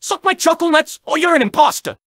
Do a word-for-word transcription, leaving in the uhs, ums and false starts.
Suck my chuckle nuts, or you're an imposter.